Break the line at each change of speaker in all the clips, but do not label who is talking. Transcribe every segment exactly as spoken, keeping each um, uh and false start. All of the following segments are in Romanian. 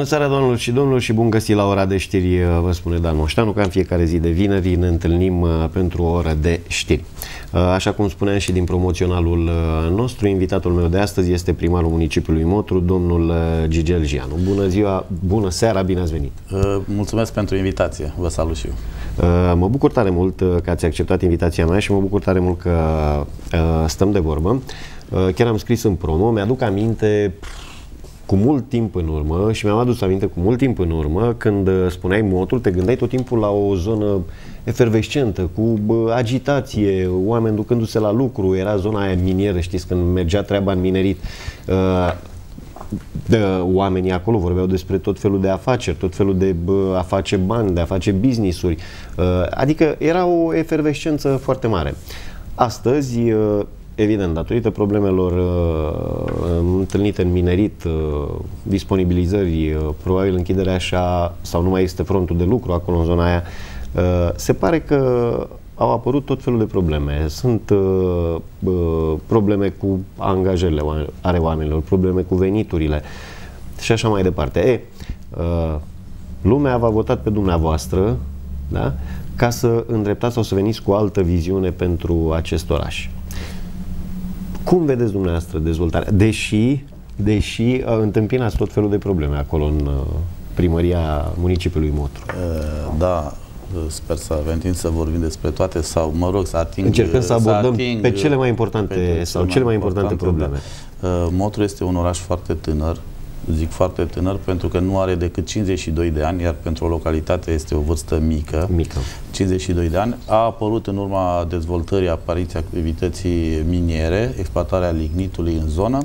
Bună seara, doamnelor și domnilor, și bun găsit la ora de știri, vă spune Dan Moșteanu, ca în fiecare zi de vineri ne întâlnim pentru o oră de știri. Așa cum spuneam și din promoționalul nostru, invitatul meu de astăzi este primarul municipiului Motru, domnul Gigel Gianu. Bună ziua, bună seara, bine ați venit!
Mulțumesc pentru invitație, vă salut și eu.
Mă bucur tare mult că ați acceptat invitația mea și mă bucur tare mult că stăm de vorbă. Chiar am scris în promo, mi-aduc aminte cu mult timp în urmă și mi-am adus aminte cu mult timp în urmă când spuneai Motul, te gândeai tot timpul la o zonă efervescentă, cu agitație, oameni ducându-se la lucru, era zona aia minieră, știți, când mergea treaba în minerit. De, oamenii acolo vorbeau despre tot felul de afaceri, tot felul de bă, a face bani, de a face business-uri, adică era o efervescență foarte mare. Astăzi, evident, datorită problemelor uh, întâlnite în minerit, uh, disponibilizări, uh, probabil închiderea așa, sau nu mai este frontul de lucru acolo în zona aia, uh, se pare că au apărut tot felul de probleme. Sunt uh, uh, probleme cu angajările ale oamenilor, probleme cu veniturile și așa mai departe. E, uh, lumea v-a votat pe dumneavoastră, da? Ca să îndreptați sau să veniți cu o altă viziune pentru acest oraș. Cum vedeți dumneavoastră dezvoltarea? Deși, deși uh, întâmpinați tot felul de probleme acolo în uh, primăria municipiului Motru.
Uh, da, sper să avem timp să vorbim despre toate sau, mă rog, să ating...
Încercăm să abordăm să ating, pe cele mai importante pe sau cele mai importante, importante probleme.
Da. Uh, Motru este un oraș foarte tânăr, zic foarte tânăr pentru că nu are decât cincizeci și doi de ani, iar pentru o localitate este o vârstă mică,
mică.
cincizeci și doi de ani. A apărut în urma dezvoltării, apariției activității miniere, exploatarea lignitului în zonă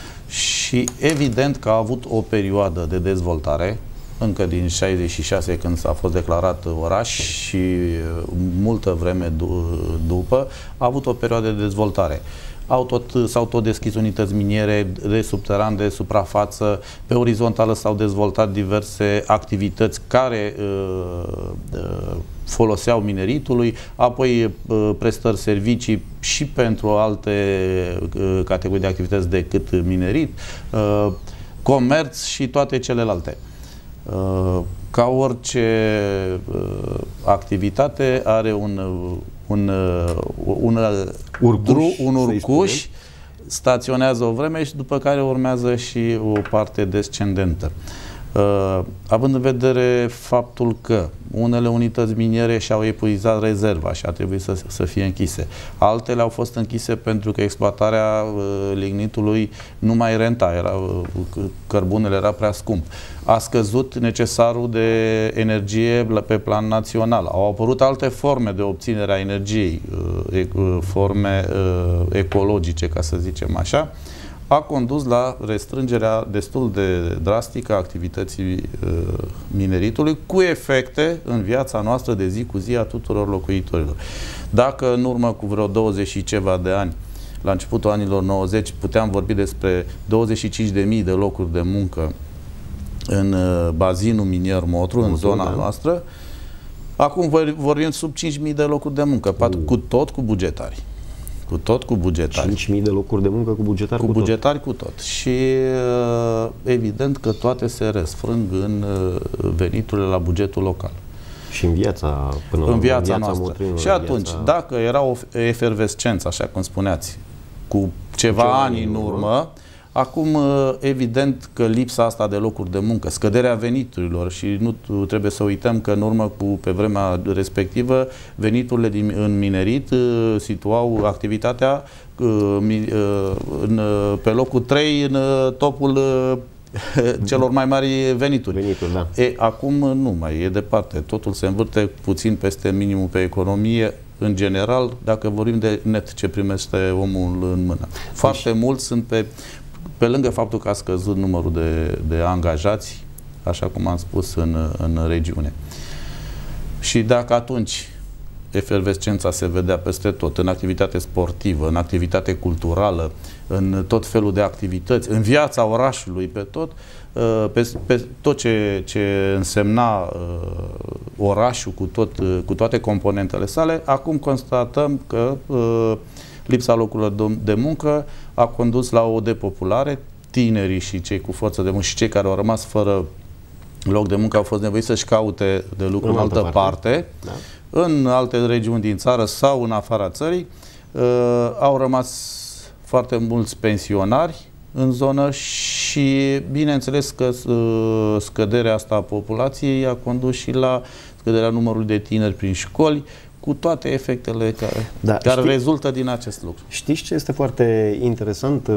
și evident că a avut o perioadă de dezvoltare încă din șaizeci și șase, când s-a fost declarat oraș, și multă vreme după a avut o perioadă de dezvoltare. Au tot, s-au tot deschis unități miniere de subteran, de suprafață, pe orizontală s-au dezvoltat diverse activități care uh, uh, foloseau mineritului, apoi uh, prestări servicii și pentru alte uh, categorii de activități decât minerit, uh, comerț și toate celelalte. Uh, ca orice uh, activitate are un un, un urcuș, un urcuș staționează o vreme și după care urmează și o parte descendentă. Uh, având în vedere faptul că unele unități miniere și-au epuizat rezerva și a trebuit să, să fie închise. Altele au fost închise pentru că exploatarea uh, lignitului nu mai renta, era, uh, cărbunele era prea scump. A scăzut necesarul de energie pe plan național. Au apărut alte forme de obținere a energiei, uh, forme uh, ecologice, ca să zicem așa. A condus la restrângerea destul de drastică a activității uh, mineritului, cu efecte în viața noastră de zi cu zi a tuturor locuitorilor. Dacă în urmă cu vreo douăzeci și ceva de ani, la începutul anilor nouăzeci, puteam vorbi despre douăzeci și cinci de mii de locuri de muncă în uh, bazinul minier Motru, în zona da. noastră, acum vorbim sub cinci mii de locuri de muncă, uh. cu tot cu bugetari. Cu tot cu bugetari.
cinci mii de locuri de muncă cu bugetari
cu,
cu
bugetari
tot.
cu tot. Și evident că toate se răsfrâng în veniturile la bugetul local.
Și în viața până
în viața,
viața
noastră.
Motrinului,
și atunci, viața... dacă era o efervescență, așa cum spuneați, cu ceva Ce ani în urmă, urmă, acum evident că lipsa asta de locuri de muncă, scăderea veniturilor, și nu trebuie să uităm că în urmă cu, pe vremea respectivă, veniturile din, în minerit situau activitatea în, pe locul trei în topul celor mai mari venituri.
Venituri, da.
E, acum nu mai e departe. Totul se învârte puțin peste minimul pe economie, în general, dacă vorbim de net ce primește omul în mână. Foarte deci... mulți sunt pe... Pe lângă faptul că a scăzut numărul de, de angajați, așa cum am spus, în, în regiune. Și dacă atunci efervescența se vedea peste tot, în activitate sportivă, în activitate culturală, în tot felul de activități, în viața orașului, pe tot, pe, pe tot ce, ce însemna orașul cu, tot, cu toate componentele sale, acum constatăm că lipsa locurilor de muncă a condus la o depopulare. Tinerii și cei cu forță de muncă și cei care au rămas fără loc de muncă, au fost nevoiți să-și caute de lucru în, în altă parte, parte
da.
în alte regiuni din țară sau în afara țării. Uh, au rămas foarte mulți pensionari în zonă și bineînțeles că uh, scăderea asta a populației a condus și la scăderea numărului de tineri prin școli, cu toate efectele care,
da,
care
știi,
rezultă din acest lucru.
Știți ce este foarte interesant?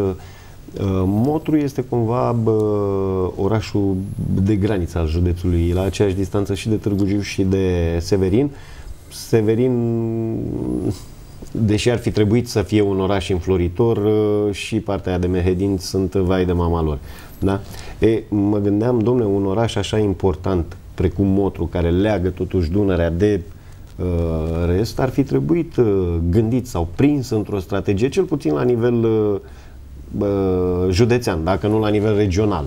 Motru este cumva bă, orașul de graniță al județului, la aceeași distanță și de Târgu Jiu și de Severin. Severin, deși ar fi trebuit să fie un oraș înfloritor, și partea de Mehedin sunt vai de mama lor. Da? E, mă gândeam, domne, un oraș așa important precum Motru, care leagă totuși Dunărea de uh, rest, ar fi trebuit uh, gândit sau prins într-o strategie, cel puțin la nivel uh, uh, județean, dacă nu la nivel regional.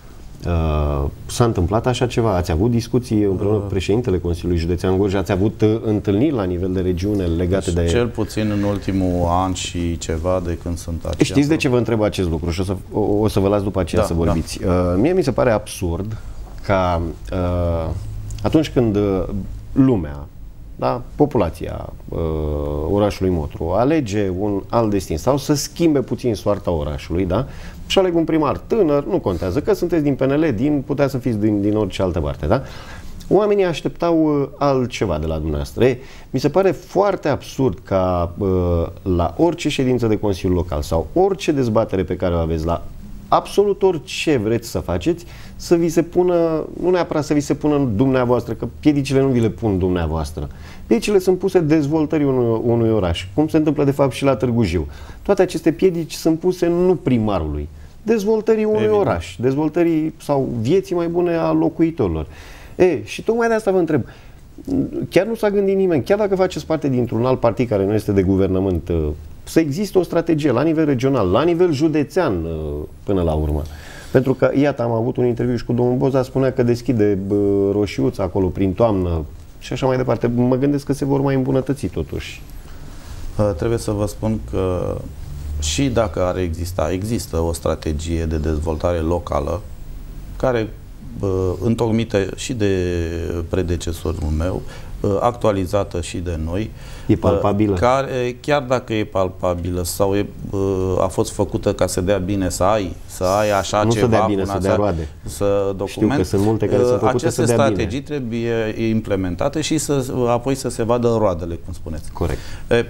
Uh, S-a întâmplat așa ceva? Ați avut discuții împreună cu președintele Consiliului Județean Gorj? Ați avut uh, întâlniri la nivel de regiune legate
deci,
de...
Cel puțin în ultimul an și ceva de când sunt aici.
Știți de ce vă întreb acest lucru și o să, o, o să vă las după aceea da, să vorbiți. Da. Uh, mie mi se pare absurd ca uh, atunci când uh, lumea, da, populația uh, orașului Motru alege un alt destin sau să schimbe puțin soarta orașului, da, și aleg un primar tânăr, nu contează că sunteți din P N L, din, putea să fiți din, din orice altă parte, da? Oamenii așteptau uh, altceva de la dumneavoastră. E, mi se pare foarte absurd ca uh, la orice ședință de Consiliu Local sau orice dezbatere pe care o aveți, la absolut orice vreți să faceți, să vi se pună, nu neapărat să vi se pună dumneavoastră, că piedicile nu vi le pun dumneavoastră. Piedicile sunt puse dezvoltării unui, unui oraș, cum se întâmplă de fapt și la Târgu Jiu. Toate aceste piedici sunt puse nu primarului, dezvoltării unui Evident. oraș, dezvoltării sau vieții mai bune a locuitorilor. E, și tocmai de asta vă întreb, chiar nu s-a gândit nimeni, chiar dacă faceți parte dintr-un alt partid care nu este de guvernământ, să existe o strategie la nivel regional, la nivel județean până la urmă. Pentru că, iată, am avut un interviu și cu domnul Boza, spunea că deschide roșiuța acolo prin toamnă și așa mai departe. Mă gândesc că se vor mai îmbunătăți totuși.
Uh, trebuie să vă spun că și dacă ar exista, există o strategie de dezvoltare locală care, uh, întocmită și de predecesorul meu, uh, actualizată și de noi.
E palpabilă.
Care, chiar dacă e palpabilă sau e, a fost făcută ca să dea bine să ai, să ai așa
nu
ceva.
Nu să dea bine, să dea roade.
Să document.
Știu că sunt multe care sunt făcute
aceste
să dea
strategii
bine.
trebuie implementate și să, apoi să se vadă roadele, cum spuneți.
Corect.
E,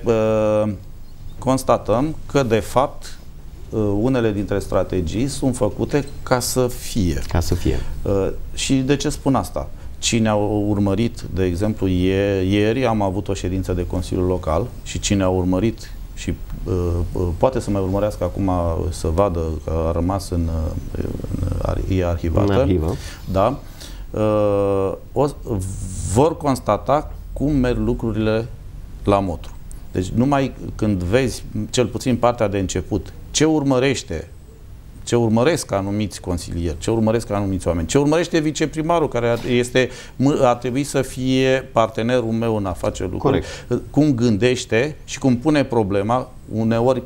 constatăm că, de fapt, unele dintre strategii sunt făcute ca să fie.
Ca să fie.
Și de ce spun asta? Cine a urmărit, de exemplu, ieri am avut o ședință de Consiliul Local și cine a urmărit și uh, poate să mai urmărească acum să vadă că a rămas în, în e arhivată,
în arhivă.
Da, uh, o, vor constata cum merg lucrurile la Motru. Deci numai când vezi, cel puțin partea de început, ce urmărește ce urmăresc anumiți consilieri, ce urmăresc anumiți oameni, ce urmărește viceprimarul, care este, ar trebui să fie partenerul meu în a face lucruri, Corect. cum gândește și cum pune problema, uneori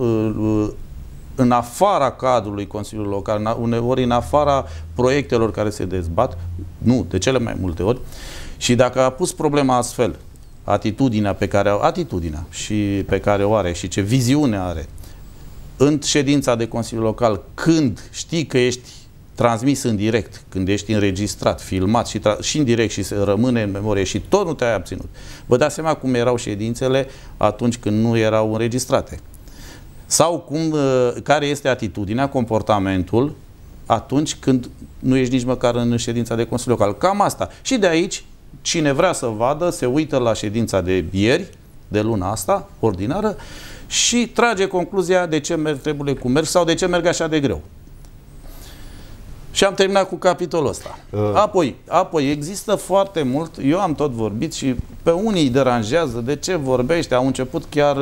în afara cadrului Consiliului Local, uneori în afara proiectelor care se dezbat, nu, de cele mai multe ori, și dacă a pus problema astfel, atitudinea pe care, atitudinea și pe care o are și ce viziune are, în ședința de Consiliu Local, când știi că ești transmis în direct, când ești înregistrat, filmat și, și în direct și se rămâne în memorie și tot nu te-ai abținut. Vă dați seama cum erau ședințele atunci când nu erau înregistrate. Sau cum, care este atitudinea, comportamentul atunci când nu ești nici măcar în ședința de Consiliu Local. Cam asta. Și de aici, cine vrea să vadă, se uită la ședința de ieri, de luna asta, ordinară, și trage concluzia de ce merg treburile cum merg sau de ce merg așa de greu. Și am terminat cu capitolul ăsta. Uh. Apoi, apoi, există foarte mult, eu am tot vorbit și pe unii îi deranjează de ce vorbește. Au început chiar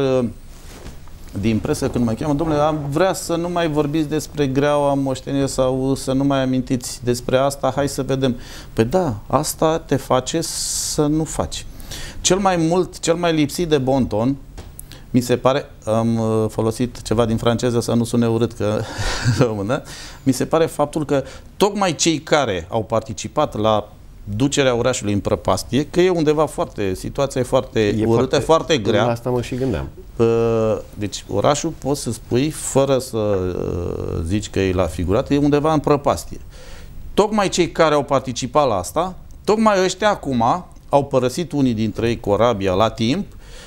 din presă când mă cheamă, domnule, am vrea să nu mai vorbiți despre greaua moștenire sau să nu mai amintiți despre asta, hai să vedem. Păi da, asta te face să nu faci. Cel mai mult, cel mai lipsit de bon ton Mi se pare, am folosit ceva din franceză să nu sune urât că română, mi se pare faptul că tocmai cei care au participat la ducerea orașului în prăpastie, că e undeva foarte, situația e foarte e urâtă, foarte, foarte grea.
La asta mă și gândeam.
Deci orașul, poți să spui, fără să zici că e la figurat, e undeva în prăpastie. Tocmai cei care au participat la asta, tocmai ăștia acum au părăsit unii dintre ei corabia la timp.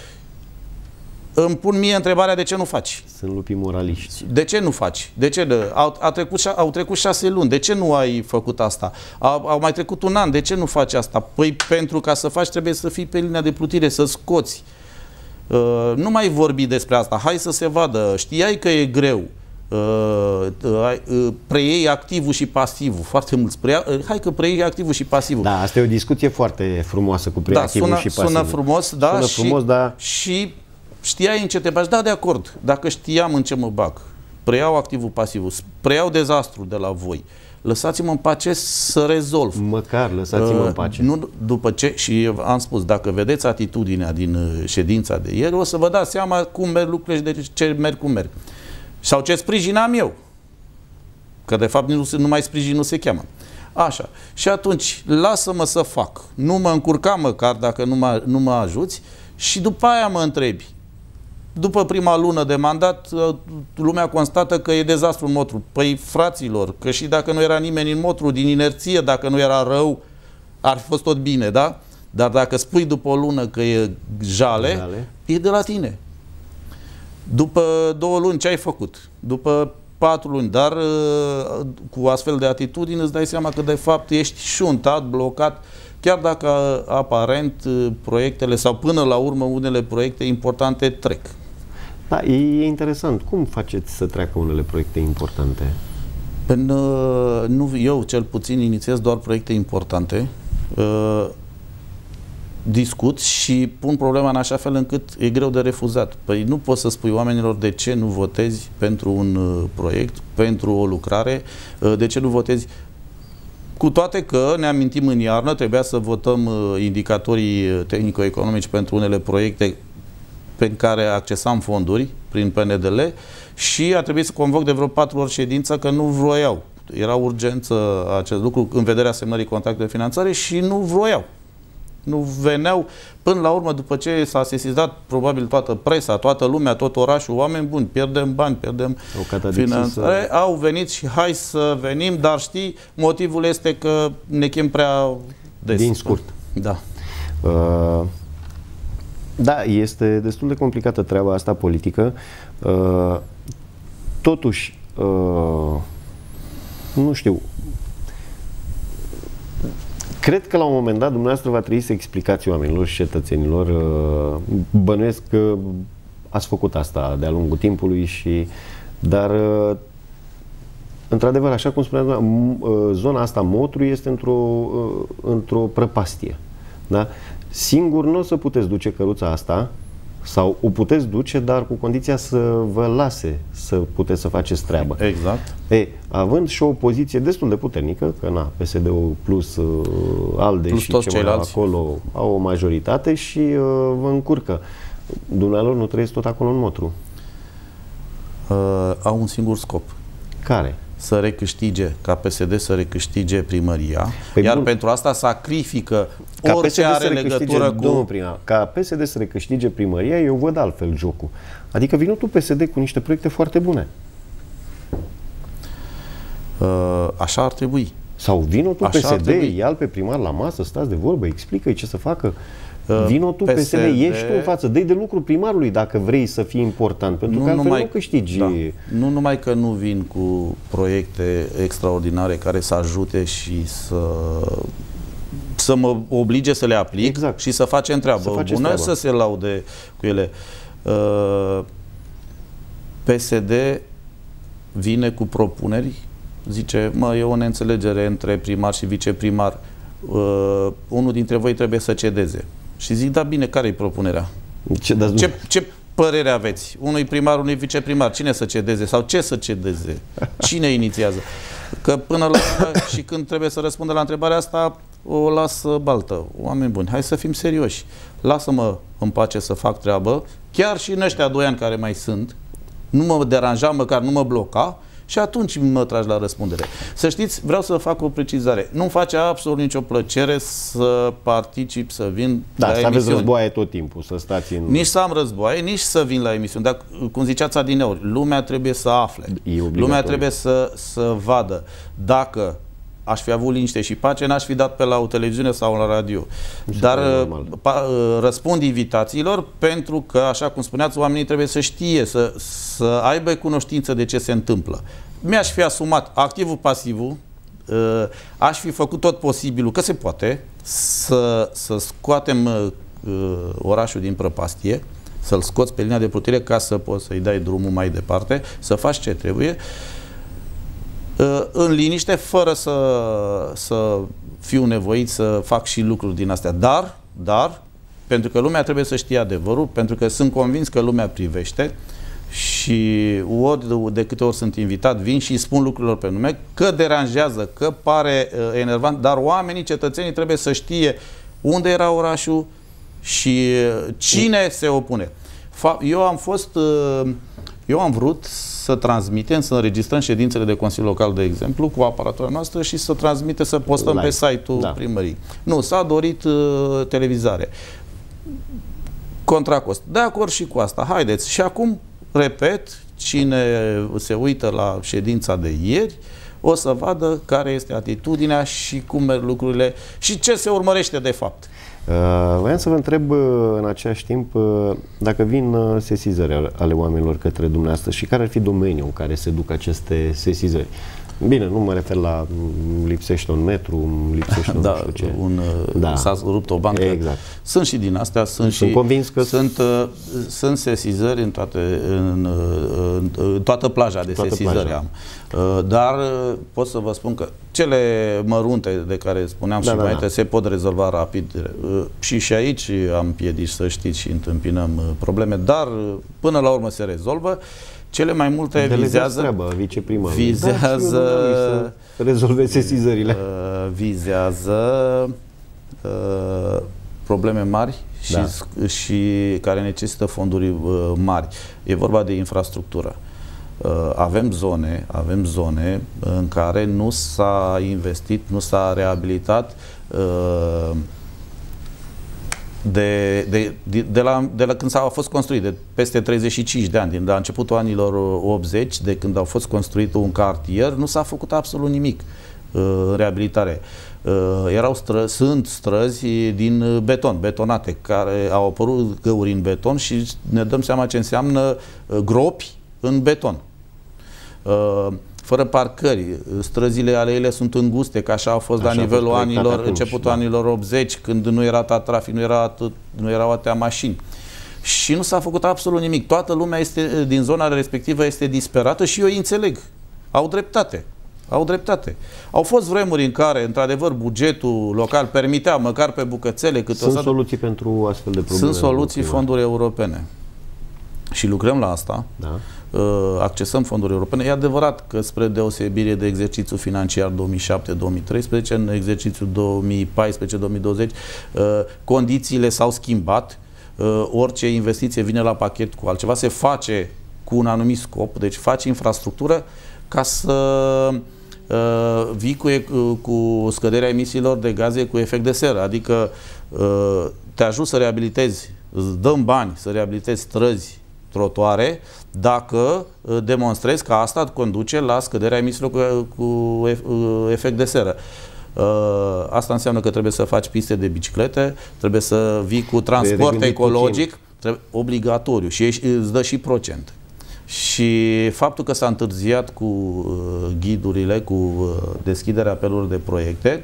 Îmi pun mie întrebarea de ce nu faci.
Sunt lupii moraliști.
De ce nu faci? De ce? Au, a trecut, au trecut șase luni. De ce nu ai făcut asta? Au, au mai trecut un an. De ce nu faci asta? Păi pentru ca să faci trebuie să fii pe linia de plutire, să scoți. Uh, nu mai vorbi despre asta. Hai să se vadă. Știai că e greu. Uh, uh, preiei activul și pasivul. Foarte mulți preia, uh, hai că preiei activul și pasivul.
Da, asta e o discuție foarte frumoasă cu preiei
da,
activul
sună,
și pasivul.
Sună frumos, da.
Sună
și,
frumos, da.
Și știai în ce te bagi? Da, de acord. Dacă știam în ce mă bag, preiau activul pasivul, preiau dezastru de la voi. Lăsați-mă în pace să rezolv.
Măcar lăsați-mă uh, în pace.
Nu, după ce, și am spus, dacă vedeți atitudinea din ședința de ieri, o să vă dați seama cum merg lucrurile și de ce merg cum merg. Sau ce sprijinam eu. Că de fapt nu, nu mai sprijin, nu se cheamă. Așa. Și atunci, lasă-mă să fac. Nu mă încurca măcar dacă nu mă, nu mă ajuți și după aia mă întrebi. După prima lună de mandat, lumea constată că e dezastru în Motru. Păi, fraților, că și dacă nu era nimeni în Motru, din inerție, dacă nu era rău, ar fi fost tot bine, da? Dar dacă spui după o lună că e jale, jale. E de la tine. După două luni, ce ai făcut? După patru luni, dar cu astfel de atitudine îți dai seama că de fapt ești șuntat, blocat, chiar dacă aparent proiectele sau până la urmă unele proiecte importante trec.
Da, e interesant. Cum faceți să treacă unele proiecte importante?
Până, nu, eu cel puțin inițiez doar proiecte importante, uh, discut și pun problema în așa fel încât e greu de refuzat. Păi nu poți să spui oamenilor de ce nu votezi pentru un uh, proiect, pentru o lucrare, uh, de ce nu votezi. Cu toate că ne amintim în iarnă, trebuia să votăm uh, indicatorii tehnico-economici pentru unele proiecte pe care accesam fonduri prin P N D L și a trebuit să convoc de vreo patru ori ședința că nu vroiau. Era urgență acest lucru în vederea semnării contractului de finanțare și nu vroiau. Nu veneau până la urmă, după ce s-a sesizat probabil toată presa, toată lumea, tot orașul, oameni buni, pierdem bani, pierdem finanțare, să... au venit și hai să venim, dar știi, motivul este că ne chem prea des.
Din scurt.
Da.
Uh, da, este destul de complicată treaba asta politică. Uh, totuși, uh, nu știu, cred că la un moment dat dumneavoastră va trebui să explicați oamenilor și cetățenilor. Bănuiesc că ați făcut asta de-a lungul timpului și, dar într-adevăr, așa cum spuneam, zona asta Motru este într-o într-o prăpastie. Da? Singur nu o să puteți duce căruța asta, sau o puteți duce, dar cu condiția să vă lase să puteți să faceți treabă.
Exact.
E, având și o poziție destul de puternică, că na, P S D-ul plus uh, ALDE plus și ce mai acolo au o majoritate și uh, vă încurcă. Dumnealor nu trăiesc tot acolo în Motru.
Uh, au un singur scop.
Care?
Să recâștige, ca P S D să recâștige primăria, păi iar bun. Pentru asta sacrifică ca orice are legătură cu...
Domnul primar, ca P S D să recâștige primăria, eu văd altfel jocul. Adică vină tu P S D cu niște proiecte foarte bune.
Uh, așa ar trebui.
Sau vină tu P S D, ia-l pe primar la masă, stați de vorbă, explică-i ce să facă. Vino tu, P S D, ieși tu în față, dă-i de lucru primarului dacă vrei să fii important, pentru nu că altfel nu câștigi.
Da. Nu numai că nu vin cu proiecte extraordinare care să ajute și să, să mă oblige să le aplic, exact. Și să facem treabă să bună, treabă. Să se laude cu ele. Uh, P S D vine cu propuneri, zice, mă, e o neînțelegere între primar și viceprimar, uh, unul dintre voi trebuie să cedeze. Și zic, da, bine, care-i propunerea? Ce, ce, ce părere aveți? Unui primar, unui viceprimar, cine să cedeze? Sau ce să cedeze? Cine inițiază? Că până la urmă, și când trebuie să răspundă la întrebarea asta, o lasă baltă. Oameni buni, hai să fim serioși. Lasă-mă în pace să fac treabă, chiar și în ăștia doi ani care mai sunt, nu mă deranja, măcar nu mă bloca, și atunci mă tragi la răspundere. Să știți, vreau să fac o precizare. Nu-mi face absolut nicio plăcere să particip, să vin
da,
la
să
emisiuni.
aveți războaie tot timpul, să stați în...
Nici să am războaie, nici să vin la emisiuni. Dar, cum ziceați adineori, lumea trebuie să afle. Lumea trebuie să, să vadă. Dacă aș fi avut liniște și pace, n-aș fi dat pe la o televiziune sau la radio. Dar răspund invitațiilor pentru că, așa cum spuneați, oamenii trebuie să știe, să, să aibă cunoștință de ce se întâmplă. Mi-aș fi asumat activul, pasivul, aș fi făcut tot posibilul, că se poate, să, să scoatem orașul din prăpastie, să-l scoți pe linia de plutire ca să poți să-i dai drumul mai departe, să faci ce trebuie, în liniște, fără să, să fiu nevoit să fac și lucruri din astea. Dar, dar, pentru că lumea trebuie să știe adevărul, pentru că sunt convins că lumea privește și ori de câte ori sunt invitat, vin și spun lucrurilor pe nume, că deranjează, că pare uh, enervant, dar oamenii, cetățenii trebuie să știe unde era orașul și cine se opune. Eu am fost, uh, eu am vrut să transmitem, să înregistrăm ședințele de Consiliu Local, de exemplu, cu aparatura noastră și să transmite, să postăm live pe site-ul da. primării. Nu, s-a dorit uh, televizare. Contra cost. De acord și cu asta. Haideți. Și acum, repet, cine se uită la ședința de ieri, o să vadă care este atitudinea și cum merg lucrurile și ce se urmărește de fapt.
Uh, Vreau să vă întreb uh, în același timp uh, dacă vin uh, sesizări ale oamenilor către dumneavoastră și care ar fi domeniul în care se duc aceste sesizări. Bine, nu mă refer la lipsește un metru, lipsește
da,
nu știu ce.
Un, da. S-a rupt o bancă.
Exact.
Sunt și din astea, sunt,
sunt
și
convins că
sunt, uh, sunt sesizări în, toate, în, în, în toată plaja de toată sesizări plaja. am. Uh, dar uh, pot să vă spun că cele mărunte de care spuneam da, și da, mai da. se pot rezolva rapid. Uh, și și aici am piedici, să știți, și întâmpinăm uh, probleme, dar uh, până la urmă se rezolvă. Cele mai multe
de
vizează
treabă, viceprimarul.
vizează
să rezolve sesizările.
Uh, vizează uh, probleme mari și, da. și care necesită fonduri uh, mari. E vorba de infrastructură. Uh, avem zone, avem zone în care nu s-a investit, nu s-a reabilitat uh, De, de, de, de, la, de la când s-a fost construit, de peste treizeci și cinci de ani, din la începutul anilor optzeci, de când au fost construit un cartier, nu s-a făcut absolut nimic în uh, reabilitare. Uh, erau stră, sunt străzi din beton, betonate, care au apărut găuri în beton și ne dăm seama ce înseamnă uh, gropi în beton. Uh, fără parcări, străzile, aleile sunt înguste, că așa a fost așa la nivelul fost anilor, atunci, începutul da. anilor optzeci, când nu era atât trafic, nu, era atât, nu erau atâtea mașini. Și nu s-a făcut absolut nimic. Toată lumea este, din zona respectivă este disperată și eu îi înțeleg. Au dreptate. Au dreptate. Au fost vremuri în care, într-adevăr, bugetul local permitea, măcar pe bucățele, câte
Sunt
o să...
soluții pentru astfel de probleme.
Sunt soluții, fonduri europene. Și lucrăm la asta. Da. Accesăm fonduri europene. E adevărat că, spre deosebire de exercițiul financiar două mii șapte două mii treisprezece, în exercițiul două mii paisprezece două mii douăzeci, condițiile s-au schimbat. Orice investiție vine la pachet cu altceva, se face cu un anumit scop, deci faci infrastructură ca să vii cu, cu scăderea emisiilor de gaze cu efect de seră, adică te ajut să reabilitezi, îți dăm bani să reabilitezi străzi, trotuare, dacă demonstrezi că asta conduce la scăderea emisiilor cu, cu efect de seră. Asta înseamnă că trebuie să faci piste de biciclete, trebuie să vii cu transport ecologic, trebuie, obligatoriu, și îți dă și procent. Și faptul că s-a întârziat cu ghidurile, cu deschiderea apelurilor de proiecte,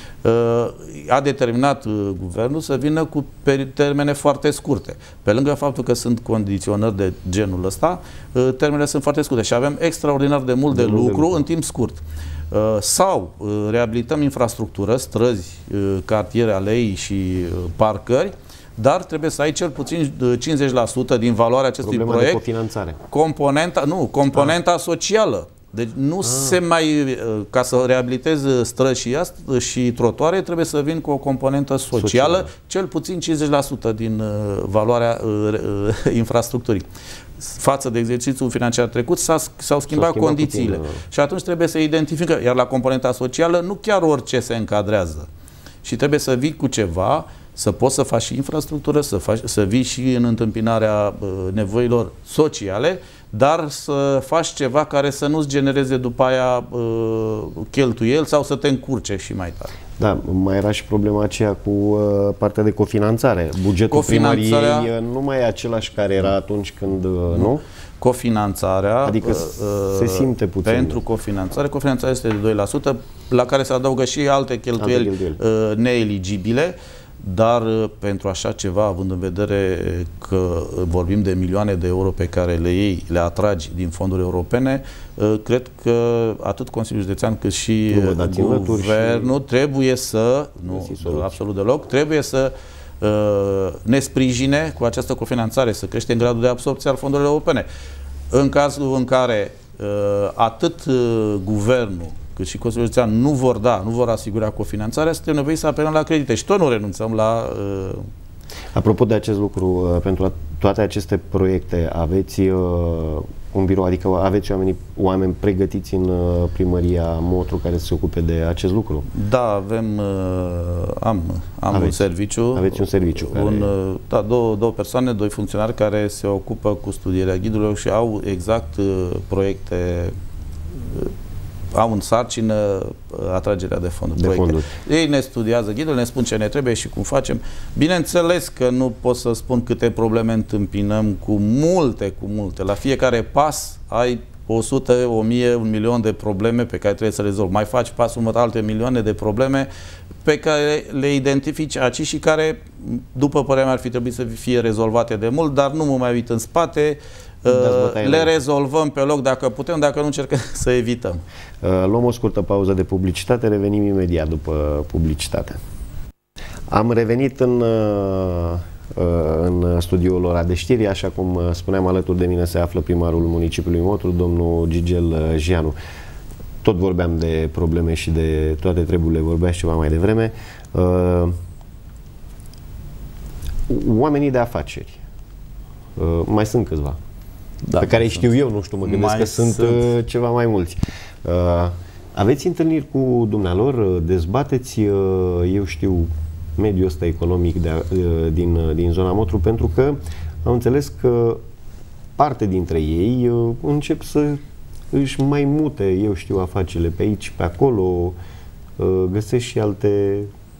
a determinat guvernul să vină cu termene foarte scurte. Pe lângă faptul că sunt condiționări de genul ăsta, termenele sunt foarte scurte și avem extraordinar de mult de, de lucru, lucru în timp scurt. Sau reabilităm infrastructură, străzi, cartiere, alei și parcări, dar trebuie să ai cel puțin cincizeci la sută din valoarea acestui
Problema
proiect.
De cofinanțare.
Componenta, nu, componenta ah. socială. Deci nu ah. se mai, ca să reabilitezi străzi și, și trotuare, trebuie să vin cu o componentă socială, socială. Cel puțin cincizeci la sută din uh, valoarea uh, uh, infrastructurii. Față de exercițiul financiar trecut s-au schimbat, schimbat condițiile. Puțin, și atunci trebuie să identificăm, iar la componenta socială nu chiar orice se încadrează. Și trebuie să vii cu ceva, să poți să faci și infrastructură, să, faci, să vii și în întâmpinarea uh, nevoilor sociale, dar să faci ceva care să nu-ți genereze după aia uh, cheltuieli sau să te încurce și mai tare.
Da, mai era și problema aceea cu uh, partea de cofinanțare. Bugetul
Cofinanțarea...
primăriei nu mai e același care era atunci când, uh, nu? nu?
Cofinanțarea,
adică uh, se simte puțin.
Pentru cofinanțare, cofinanțarea este de doi la sută, la care se adaugă și alte cheltuieli, alte cheltuieli. Uh, neeligibile. Dar pentru așa ceva, având în vedere că vorbim de milioane de euro pe care le iei, le atragi din fonduri europene, cred că atât Consiliul Județean cât și Guvernul și trebuie să, nu absolut deloc, trebuie să uh, ne sprijine cu această cofinanțare, să creștem gradul de absorbție al fondurilor europene. În cazul în care uh, atât uh, Guvernul cât și Consiliul Județean nu vor da, nu vor asigura cofinanțarea, suntem nevoiți să apelăm la credite și tot nu renunțăm la... Uh...
Apropo de acest lucru, uh, pentru toate aceste proiecte aveți uh, un birou, adică aveți oamenii, oameni pregătiți în uh, primăria Motru care se ocupe de acest lucru?
Da, avem, uh, am, am aveți, un serviciu.
Aveți un serviciu. Care...
Un, uh, da, două, două persoane, doi funcționari care se ocupă cu studierea ghidurilor și au exact uh, proiecte uh, au în sarcină atragerea de fonduri.
De fonduri.
Ei ne studiază ghidul, ne spun ce ne trebuie și cum facem. Bineînțeles că nu pot să spun câte probleme întâmpinăm, cu multe, cu multe. La fiecare pas ai o sută, o mie, un milion de probleme pe care trebuie să le rezolvi. Mai faci pasul următor alte milioane de probleme pe care le identifici aici și care, după părerea mea, ar fi trebuit să fie rezolvate de mult, dar nu mă mai uit în spate. Le rezolvăm pe loc dacă putem, dacă nu încercăm să evităm.
Luăm o scurtă pauză de publicitate, revenim imediat după publicitate. Am revenit în, în studioul Ora de Știri, așa cum spuneam, alături de mine se află primarul municipiului Motru, domnul Gigel Jianu. Tot vorbeam de probleme și de toate treburile, vorbeați ceva mai devreme. Oamenii de afaceri, mai sunt câțiva. Da, pe care știu eu, nu știu, mă gândesc că sunt, sunt ceva mai mulți. Uh, aveți întâlniri cu dumnealor, dezbateți, uh, eu știu, mediul ăsta economic de, uh, din, uh, din zona Motru, pentru că am înțeles că parte dintre ei uh, încep să își mai mute, eu știu, afacerile pe aici, pe acolo, uh, găsesc și alte...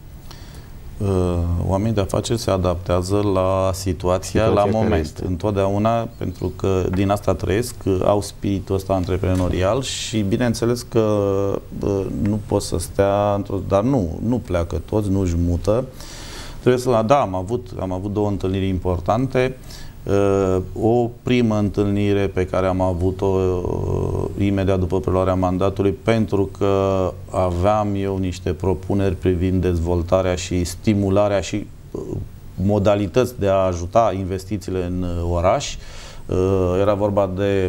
Oamenii de afaceri se adaptează la situația, situația la moment, întotdeauna, pentru că din asta trăiesc, au spiritul ăsta antreprenorial și bineînțeles că nu pot să stea într-o... dar nu, nu pleacă toți, nu își mută. Trebuie să... Da, am avut, am avut două întâlniri importante. O primă întâlnire pe care am avut-o imediat după preluarea mandatului, pentru că aveam eu niște propuneri privind dezvoltarea și stimularea și modalități de a ajuta investițiile în oraș. Era vorba de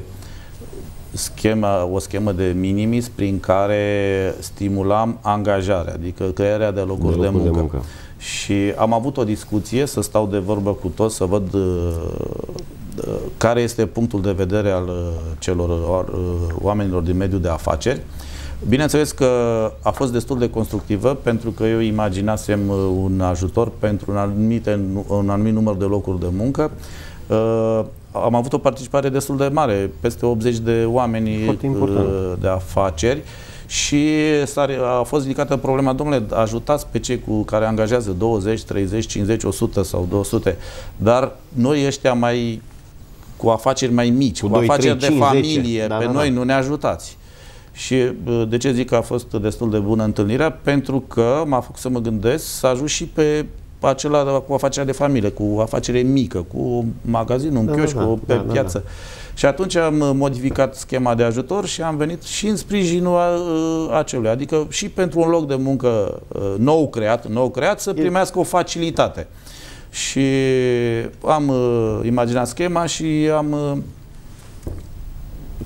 schema, o schemă de minimis prin care stimulam angajarea, adică crearea de locuri de, locuri de muncă. De muncă. Și am avut o discuție, să stau de vorbă cu toți, să văd uh, uh, care este punctul de vedere al uh, celor uh, oamenilor din mediul de afaceri. Bineînțeles că a fost destul de constructivă, pentru că eu imaginasem uh, un ajutor pentru un anumit, un anumit număr de locuri de muncă. Uh, am avut o participare destul de mare, peste optzeci de oameni uh, de afaceri. Și a fost ridicată problema, domnule, ajutați pe cei cu care angajează douăzeci, treizeci, cincizeci, o sută sau două sute, dar noi ăștia mai cu afaceri mai mici, cu, cu doi, afaceri trei, de cinci, familie, zece. pe da, noi da. nu ne ajutați. Și de ce zic că a fost destul de bună întâlnirea? Pentru că m-a făcut să mă gândesc să ajut și pe acela cu afacerea de familie, cu afacere mică, cu magazinul, un da, chioșc, da, da, pe da, piață. Da, da. Și atunci am modificat schema de ajutor și am venit și în sprijinul acelui. Adică și pentru un loc de muncă nou creat, nou creat să primească o facilitate. Și am imaginat schema și am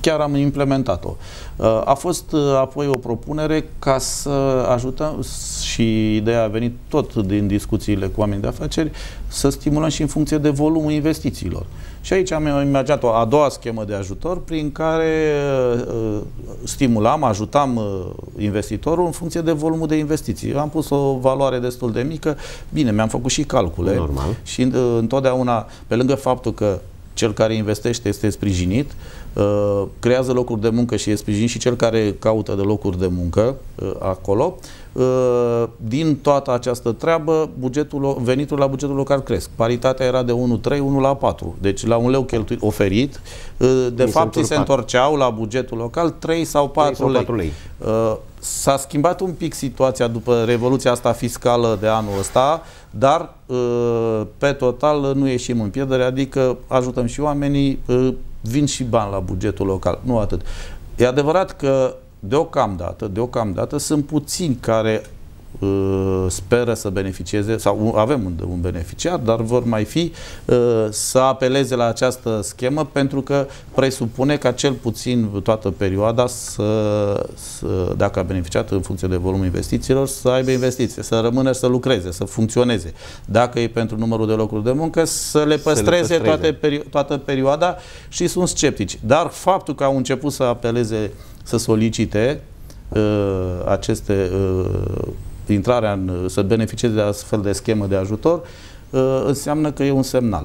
chiar am implementat-o. A fost apoi o propunere ca să ajutăm, și ideea a venit tot din discuțiile cu oameni de afaceri, să stimulăm și în funcție de volumul investițiilor. Și aici am imaginat o a doua schemă de ajutor prin care uh, stimulam, ajutam uh, investitorul în funcție de volumul de investiții. Am pus o valoare destul de mică, bine, mi-am făcut și calcule.
Normal.
Și uh, întotdeauna, pe lângă faptul că cel care investește este sprijinit, uh, creează locuri de muncă și e sprijinit și cel care caută de locuri de muncă uh, acolo, uh, din toată această treabă, bugetul, venitul la bugetul local cresc. Paritatea era de unu virgulă trei, unu la patru. Deci la un leu cheltuit, oferit, uh, de Mi fapt se, se întorceau la bugetul local trei sau patru lei. lei. Uh, S-a schimbat un pic situația după revoluția asta fiscală de anul ăsta, dar pe total nu ieșim în pierdere, adică ajutăm și oamenii, vin și bani la bugetul local, nu atât. E adevărat că deocamdată, deocamdată sunt puțini care uh, speră să beneficieze, sau avem un, un beneficiar, dar vor mai fi uh, să apeleze la această schemă, pentru că presupune ca cel puțin toată perioada să, să, dacă a beneficiat în funcție de volumul investițiilor, să aibă investiții, să rămână, să lucreze, să funcționeze. Dacă e pentru numărul de locuri de muncă, să le păstreze, să le păstreze. Toate perio toată perioada, și sunt sceptici. Dar faptul că au început să apeleze, să solicite uh, aceste uh, intrarea în, să beneficieze de astfel de schemă de ajutor, uh, înseamnă că e un semnal.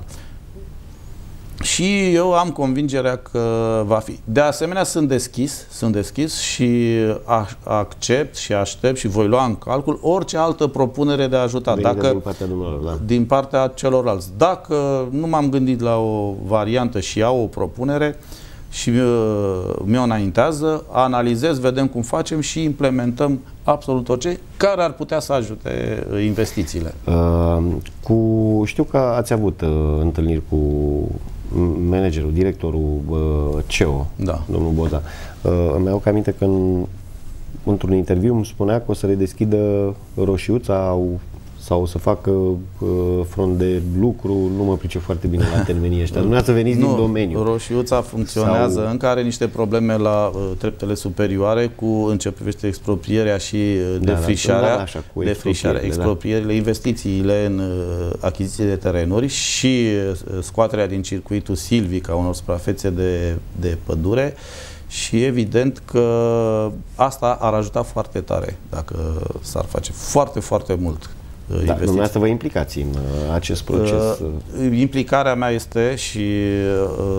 Și eu am convingerea că va fi. De asemenea, sunt deschis, sunt deschis și accept și aștept și voi lua în calcul orice altă propunere de a ajuta. Dacă,
din partea dumneavoastră, da.
Din partea celorlalți. Dacă nu m-am gândit la o variantă și au o propunere și mi-o înaintează, analizez, vedem cum facem și implementăm absolut orice care ar putea să ajute investițiile. Uh,
cu, știu că ați avut uh, întâlniri cu managerul, directorul uh, C E O,
da.
domnul Boza. Uh, îmi aduc aminte că în, într-un interviu îmi spunea că o să redeschidă Roșiuța au, sau să facă uh, front de lucru. Nu mă pricep foarte bine la termenii ăștia. Dumneavoastră veniți nu, din domeniu.
Roșiuța funcționează, sau... încă are niște probleme la uh, treptele superioare cu începește exproprierea și uh, defrișarea. Da, da, așa, cu defrișarea, exproprierile, da. Investițiile în uh, achiziție de terenuri și uh, scoaterea din circuitul silvic a unor suprafețe de, de pădure. Și evident că asta ar ajuta foarte tare dacă s-ar face foarte, foarte mult.
Da, dumneavoastră vă implicați în uh, acest proces?
Uh, implicarea mea este și uh,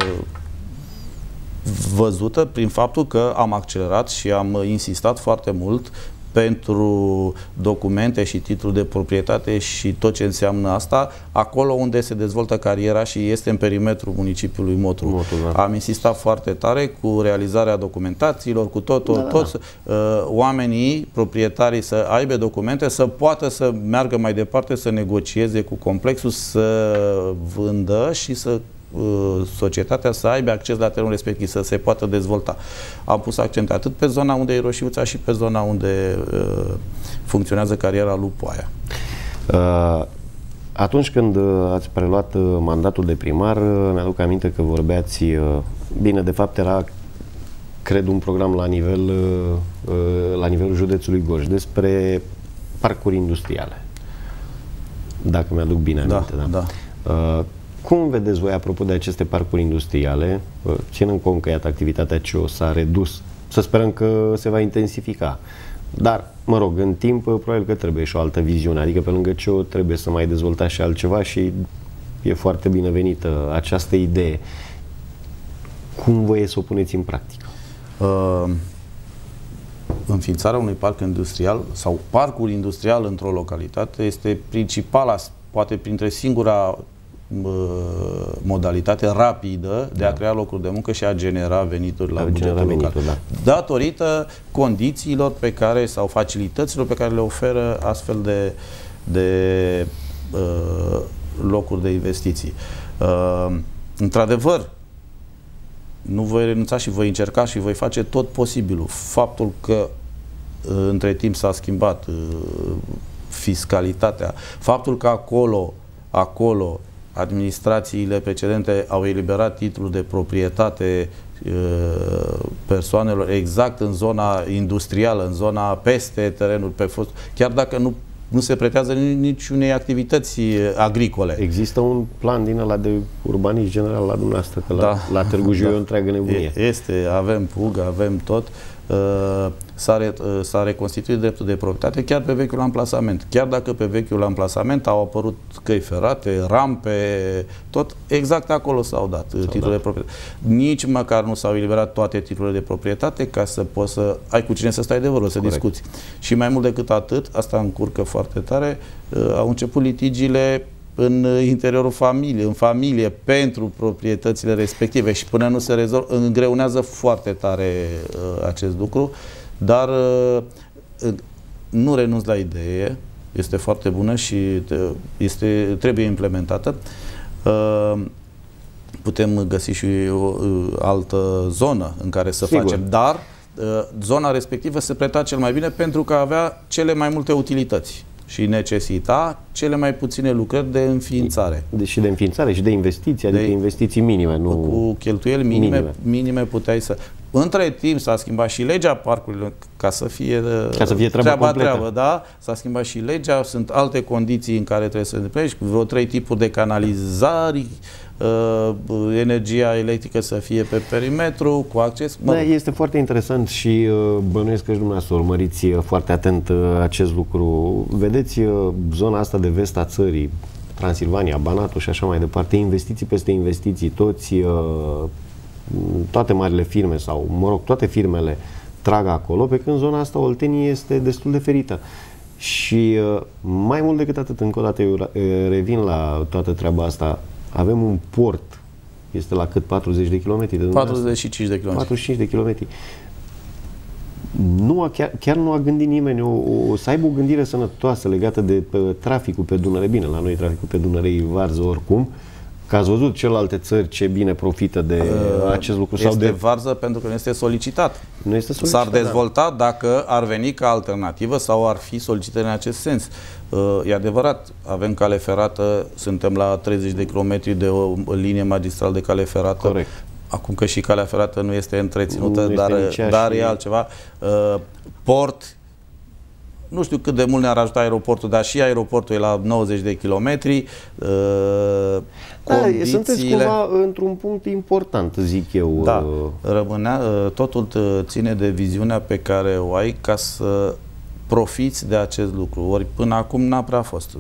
văzută prin faptul că am accelerat și am insistat foarte mult pentru documente și titlul de proprietate și tot ce înseamnă asta, acolo unde se dezvoltă cariera și este în perimetrul municipiului Motru. Motru da. Am insistat foarte tare cu realizarea documentațiilor, cu totul, da, toți da. uh, oamenii, proprietarii să aibă documente, să poată să meargă mai departe, să negocieze cu complexul, să vândă și să societatea să aibă acces la terenul respectiv, să se poată dezvolta. Am pus accent atât pe zona unde e Roșiuța și pe zona unde uh, funcționează cariera lui Poaia.
Uh, atunci când ați preluat mandatul de primar, mi-aduc aminte că vorbeați, uh, bine, de fapt era, cred, un program la nivel uh, la nivelul județului Gorj despre parcuri industriale. Dacă mi-aduc bine aminte.
Da, da.
da. Uh, Cum vedeți voi, apropo de aceste parcuri industriale, ținând cont că, iată, activitatea C E O s-a redus, să sperăm că se va intensifica, dar, mă rog, în timp, probabil că trebuie și o altă viziune, adică pe lângă C E O trebuie să mai dezvoltați și altceva și e foarte binevenită această idee. Cum voie să o puneți în practică?
Uh, înființarea unui parc industrial sau parcul industrial într-o localitate este principala, poate printre singura modalitate rapidă de da. a crea locuri de muncă și a genera venituri la a bugetul local. Venituri, da. Datorită condițiilor pe care, sau facilităților pe care le oferă astfel de, de uh, locuri de investiții. Uh, Într-adevăr, nu voi renunța și voi încerca și voi face tot posibilul. Faptul că uh, între timp s-a schimbat uh, fiscalitatea, faptul că acolo, acolo administrațiile precedente au eliberat titlul de proprietate persoanelor exact în zona industrială, în zona peste terenul, pe fost, chiar dacă nu, nu se pretează niciunei activități agricole. Există un plan din ăla de urbanism general la dumneavoastră, că la, da, la Târgu Jiu da. e o întreagă nebunie. Este, avem pugă, avem tot. S-a, re, s-a reconstituit dreptul de proprietate chiar pe vechiul amplasament. Chiar dacă pe vechiul amplasament au apărut căi ferate, rampe, tot exact acolo s-au dat titlurile de proprietate. Nici măcar nu s-au eliberat toate titlurile de proprietate ca să poți să ai cu cine să stai de vorbă, să Corect. discuți. Și mai mult decât atât, asta încurcă foarte tare, au început litigiile în interiorul familiei, în familie, pentru proprietățile respective și până nu se rezolvă, îngreunează foarte tare uh, acest lucru, dar uh, nu renunț la idee, este foarte bună și este, trebuie implementată. Uh, putem găsi și o uh, altă zonă în care să Sigur. facem, dar uh, zona respectivă se preta cel mai bine pentru că avea cele mai multe utilități și necesita cele mai puține lucrări de înființare. Și de înființare și de investiții, adică de investiții minime. Nu cu cheltuieli minime, minime. minime puteai să... Între timp s-a schimbat și legea parcurilor ca să fie, ca să fie treaba, treaba, treabă, da? S-a schimbat și legea, sunt alte condiții în care trebuie să îndeplinești, vreo trei tipuri de canalizări, uh, energia electrică să fie pe perimetru, cu acces. Da, este foarte interesant și uh, bănuiesc că și dumneavoastră urmăriți uh, foarte atent uh, acest lucru. Vedeți uh, zona asta de vest a țării, Transilvania, Banatul și așa mai departe, investiții peste investiții, toți uh, toate marile firme sau, mă rog, toate firmele trag acolo, pe când zona asta Oltenie este destul de ferită. Și uh, mai mult decât atât, încă o dată eu revin la toată treaba asta, avem un port, este la cât? patruzeci de kilometri? De patruzeci și cinci de kilometri. patruzeci și cinci de kilometri. Nu a, chiar, chiar nu a gândit nimeni o, o, să aibă o gândire sănătoasă legată de pe, traficul pe Dunăre. Bine, la noi traficul pe Dunăre e varză oricum, că ați văzut celelalte țări ce bine profită de uh, acest lucru. Este sau de varză pentru că nu este solicitat. Nu este solicitat. S-ar dezvolta da. dacă ar veni ca alternativă sau ar fi solicitări în acest sens. Uh, e adevărat, avem cale ferată, suntem la treizeci de kilometri de o linie magistrală de cale ferată. Corect. Acum că și calea ferată nu este întreținută, nu dar, este dar e altceva. Uh, port, nu știu cât de mult ne-ar ajuta aeroportul, dar și aeroportul e la nouăzeci de kilometri. Uh, da, sunteți cumva într-un punct important, zic eu. Da, rămânea, totul ține de viziunea pe care o ai ca să profiți de acest lucru. Ori până acum n-a prea fost.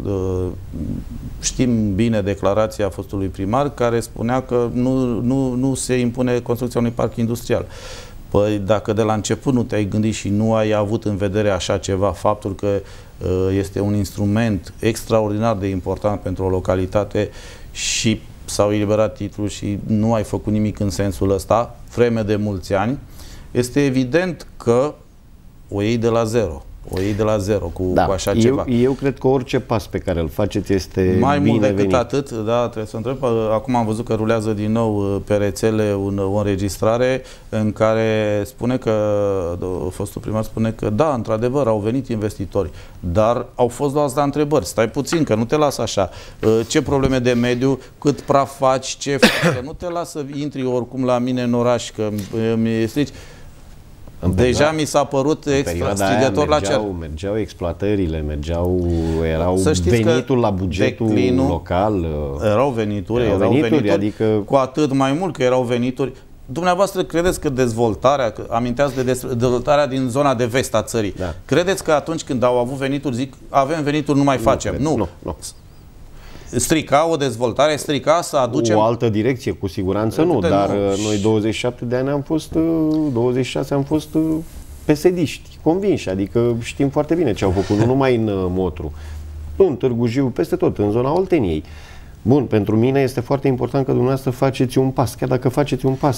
Știm bine declarația fostului primar care spunea că nu, nu, nu se impune construcția unui parc industrial. Păi dacă de la început nu te-ai gândit și nu ai avut în vedere așa ceva, faptul că uh, este un instrument extraordinar de important pentru o localitate și s-au eliberat titlul și nu ai făcut nimic în sensul ăsta, vreme de mulți ani, este evident că o iei de la zero. O iei de la zero cu, da, cu așa
eu,
ceva.
Eu cred că orice pas pe care îl faceți este
mai mult decât
venit.
atât, da, trebuie să întreb. Acum am văzut că rulează din nou pe rețele un, o înregistrare în care spune că, fostul primar spune că da, într-adevăr, au venit investitori, dar au fost luați la întrebări. Stai puțin, că nu te las așa. Ce probleme de mediu, cât praf faci, ce faci, că nu te las să intri oricum la mine în oraș, că mi strici. În Deja mi s-a părut extra strigător la cer.
Mergeau exploatările, mergeau, erau venitul la bugetul declinul, local.
Erau venituri, erau, erau venituri, venituri adică... cu atât mai mult că erau venituri. Dumneavoastră credeți că dezvoltarea, că aminteați de dezvoltarea din zona de vest a țării, da. credeți că atunci când au avut venituri, zic, avem venituri, nu mai facem? Nu. nu. nu. Strica o dezvoltare, strica să aducem...
O altă direcție, cu siguranță nu, dar nu. Noi douăzeci și șapte de ani am fost, douăzeci și șase am fost pesediști, convinși, adică știm foarte bine ce au făcut, nu numai în Motru, în Târgu Jiu, peste tot, în zona Olteniei. Bun, pentru mine este foarte important că dumneavoastră faceți un pas, chiar dacă faceți un pas,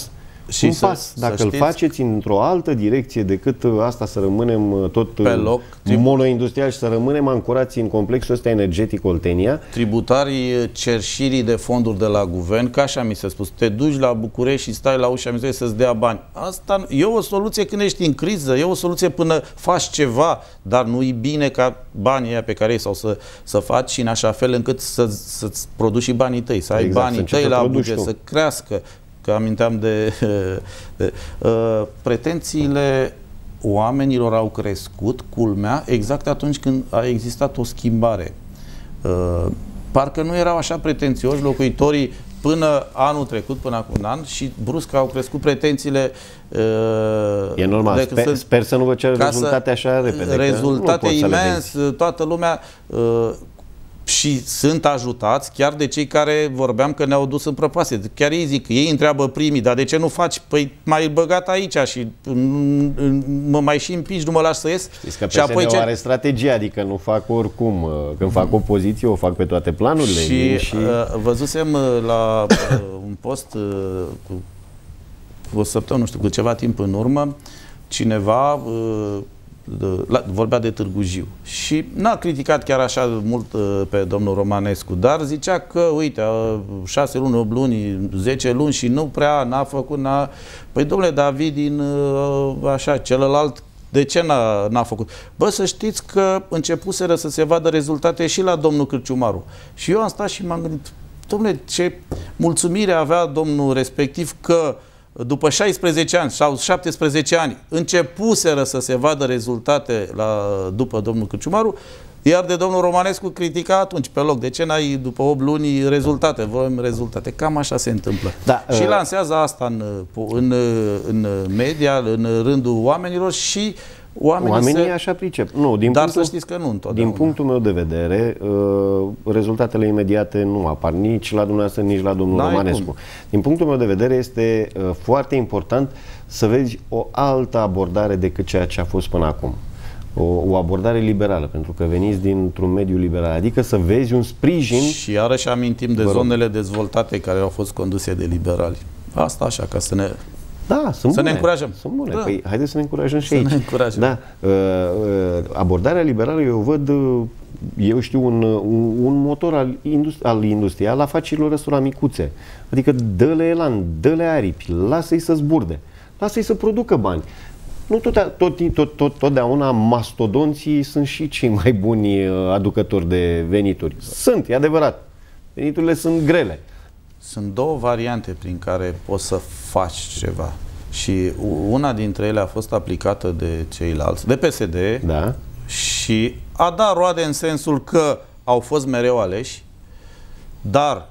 și un să, pas, dacă să îl știți, faceți într-o altă direcție decât asta, să rămânem tot
pe loc,
monoindustrial și să rămânem ancorați în complexul ăsta energetic Oltenia.
Tributarii cerșirii de fonduri de la guvern, ca așa mi s-a spus, te duci la București și stai la ușa mizoriei să-ți dea bani. Asta e o soluție când ești în criză, e o soluție până faci ceva, dar nu-i bine ca banii aia pe care ei sau să, să faci și în așa fel încât să, să-ți produci și banii tăi, să ai exact, banii tăi la buget, tu. Să crească. Că aminteam de, de uh, pretențiile oamenilor au crescut, culmea, exact atunci când a existat o schimbare. Uh, parcă nu erau așa pretențioși locuitorii până anul trecut, până acum un an, și brusc au crescut pretențiile. Uh,
e normal, sper, să, sper să nu vă cer rezultate așa repede.
Rezultate imens, toată lumea... Uh, și sunt ajutați chiar de cei care vorbeam că ne-au dus în prăpastie. Chiar ei zic, ei întreabă primii, dar de ce nu faci? Păi m-ai băgat aici și mă mai și împici, nu mă lași să ies.
Știți că P S D-ul ce... are strategie, adică nu fac oricum. Când fac opoziție, o fac pe toate planurile.
Și, și... Uh, văzusem la uh, un post uh, cu o săptămână, nu știu, cu ceva timp în urmă, cineva... Uh, La, vorbea de Târgu Jiu și n-a criticat chiar așa mult uh, pe domnul Romanescu, dar zicea că, uite, uh, șase luni, opt luni, zece luni și nu prea n-a făcut, n-a... Păi, domnule, David, din uh, așa, celălalt, de ce n-a făcut? Bă, să știți că începuseră să se vadă rezultate și la domnul Cârciumaru. Și eu am stat și m-am gândit, domnule, ce mulțumire avea domnul respectiv că după șaisprezece ani sau șaptesprezece ani începuseră să se vadă rezultate la, după domnul Cârciumaru, iar de domnul Romanescu critica atunci pe loc. De ce n-ai după opt luni rezultate? Vrem rezultate. Cam așa se întâmplă. Da, și uh... lansează asta în, în, în media, în rândul oamenilor și oamenii,
oamenii
se...
așa pricep. Nu, din
Dar
punctul,
să știți că nu întotdeauna.
Din punctul meu de vedere, uh, rezultatele imediate nu apar nici la dumneavoastră, nici la domnul Romanescu. Cum. Din punctul meu de vedere este uh, foarte important să vezi o altă abordare decât ceea ce a fost până acum. O, o abordare liberală, pentru că veniți dintr-un mediu liberal, adică să vezi un sprijin.
Și iarăși amintim de zonele dezvoltate care au fost conduse de liberali. Asta așa, ca să ne...
Da, sunt
să
bune.
ne încurajăm.
Sunt bune. Da. Păi, haideți să ne încurajăm și
să
aici.
Ne încurajăm.
Da. Uh, uh, abordarea liberală, eu văd, uh, eu știu, un, un, un motor al, industri al industriei, al afacerilor ăstora micuțe. Adică dă-le elan, dă-le aripi, lasă-i să zburde, lasă-i să producă bani. Nu tot, tot, tot, tot, totdeauna mastodonții sunt și cei mai buni aducători de venituri. Sunt, e adevărat. Veniturile sunt grele.
Sunt două variante prin care poți să faci ceva. Și una dintre ele a fost aplicată de ceilalți, de P S D,
da.
Și a dat roade în sensul că au fost mereu aleși, dar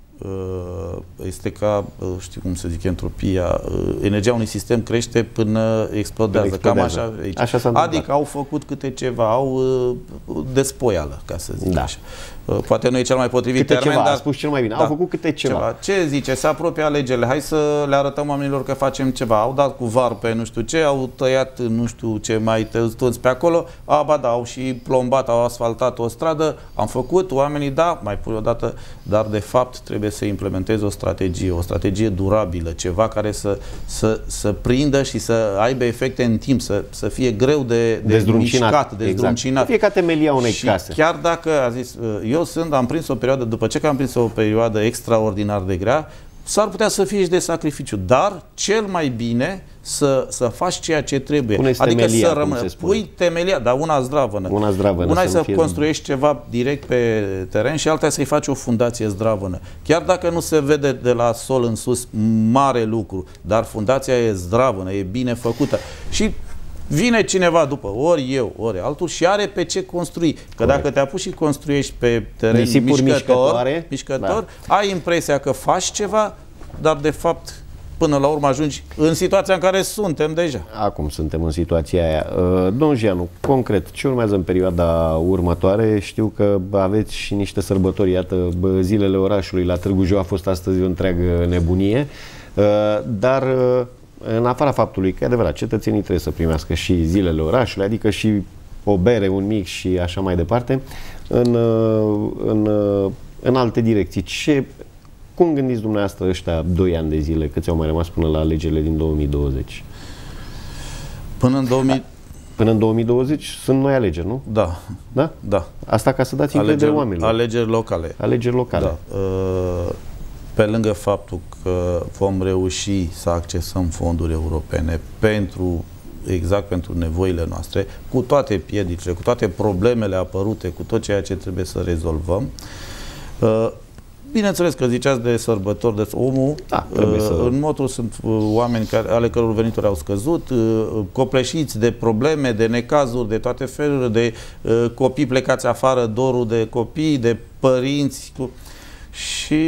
este ca, știu cum să zic, entropia, energia unui sistem crește până explodează.
explodează.
Cam așa aici.
Așa
adică au făcut câte ceva, au despoială, ca să zic
da.
așa. Poate nu e cel mai potrivit
câte
termen,
ceva,
dar...
a spus cel mai bine.
Da.
Au făcut câte ceva. ceva.
Ce zice? Se apropie alegerile. Hai să le arătăm oamenilor că facem ceva. Au dat cu var pe nu știu ce, au tăiat nu știu ce mai tăuți pe acolo. A, ba da, au și plombat, au asfaltat o stradă. Am făcut, oamenii, da, mai pui o dată, dar de fapt trebuie să implementezi o strategie, o strategie durabilă, ceva care să, să, să prindă și să aibă efecte în timp, să, să fie greu de, de mișcat, de zdruncinat.
Exact. Fie ca temelia unei
și
case.
Chiar dacă a zis, eu sunt, am prins o perioadă, după ce că am prins o perioadă extraordinar de grea, s-ar putea să fie și de sacrificiu, dar cel mai bine să, să faci ceea ce trebuie.
Pune-ți
adică
temelia,
să rămână. Pui temelia, dar una zdravănă.
Una zdravănă.
Una e să
fie...
construiești ceva direct pe teren și alta să-i faci o fundație zdravănă. Chiar dacă nu se vede de la sol în sus mare lucru, dar fundația e zdravănă, e bine făcută. Și vine cineva după, ori eu, ori altul, și are pe ce construi. Că Corect. Dacă te apuci și construiești pe teren mișcător, mișcător da. Ai impresia că faci ceva, dar de fapt până la urmă ajungi în situația în care suntem deja.
Acum suntem în situația aia. Domnul Gianu, concret, ce urmează în perioada următoare? Știu că aveți și niște sărbători, iată, zilele orașului la Târgu Jiu a fost astăzi o întreagă nebunie, dar în afara faptului că, e adevărat, cetățenii trebuie să primească și zilele orașului, adică și o bere, un mic și așa mai departe, în, în, în alte direcții. Ce, Cum gândiți dumneavoastră ăștia doi ani de zile, câți au mai rămas până la alegerile din două mii douăzeci?
Până în două mii...
Până în două mii douăzeci sunt noi alegeri, nu?
Da.
Da?
Da.
Asta ca să dați încredere oamenilor.
Alegeri locale.
Alegeri locale.
Da. Pe lângă faptul că vom reuși să accesăm fonduri europene pentru exact pentru nevoile noastre, cu toate piedicile, cu toate problemele apărute, cu tot ceea ce trebuie să rezolvăm. Bineînțeles că ziceați de sărbători, de omul,
da, să...
în Motru sunt oameni care, ale căror venituri au scăzut, copleșiți de probleme, de necazuri, de toate felurile, de copii plecați afară, dorul de copii, de părinți și